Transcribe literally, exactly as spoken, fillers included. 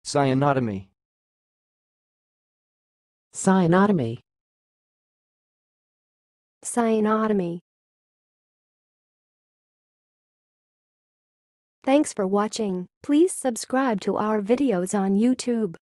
Cionotomy. Cionotomy. Cionotomy. Thanks for watching. Please subscribe to our videos on YouTube.